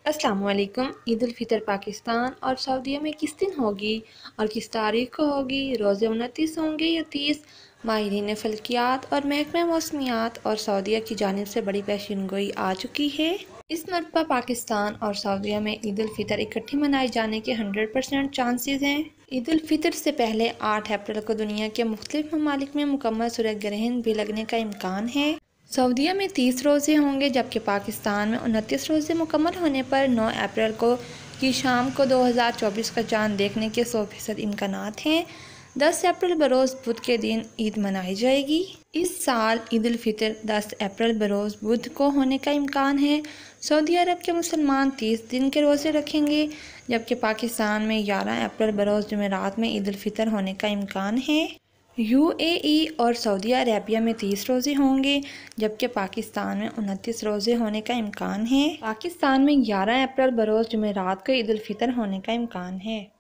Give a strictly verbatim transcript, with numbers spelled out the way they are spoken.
अस्सलाम वालेकुम। ईद उल फितर पाकिस्तान और सऊदीया में किस दिन होगी और किस तारीख को होगी? रोज़े उनतीस होंगे या तीस? माहिरीन फल्कियात और महकमा मौसमियात और सऊदीया की जानिब से बड़ी पेशीन गोई आ चुकी है। इस मरतबा पाकिस्तान और सऊदीया में ईद उल फितर इकट्ठी मनाए जाने के हंड्रेड परसेंट चांसेस हैं। ईद उल फितर से पहले आठ अप्रैल को दुनिया के मुख्तलिफ ममालिक में मुकम्मल सूरज ग्रहण भी लगने का इम्कान है। सऊदीया में तीस रोज़े होंगे जबकि पाकिस्तान में उनतीस रोज़े मुकम्मल होने पर नौ अप्रैल को की शाम को दो हज़ार चौबीस का चाँद देखने के सौ फीसद इम्कानात हैं। दस अप्रैल बरोज़ बुध के दिन ईद मनाई जाएगी। इस साल ईद उल फितर दस अप्रैल बरोज़ बुध को होने का इम्कान है। सऊदी अरब के मुसलमान तीस दिन के रोज़े रखेंगे जबकि पाकिस्तान में ग्यारह अप्रैल बरोज़ जुमेरात में ईद उल फितर होने का इम्कान है। यूएई और सऊदी अरेबिया में तीस रोज़े होंगे जबकि पाकिस्तान में उनतीस रोज़े होने का इम्कान है। पाकिस्तान में ग्यारह अप्रैल बरोज़ जुमेरात को ईद उल फितर होने का इम्कान है।